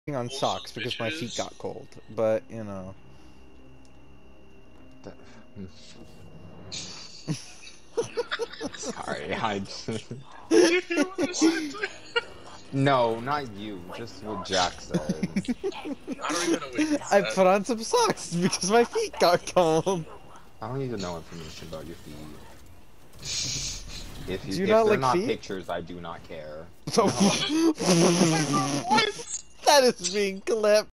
on socks because my feet got cold, but you know. Sorry, No, not you. Just what Jack says. I don't even know what he said. I put on some socks because my feet got cold. I don't need to know information about your feet. If Do you if not they're like not feet? pictures, I do not care. That is being clipped.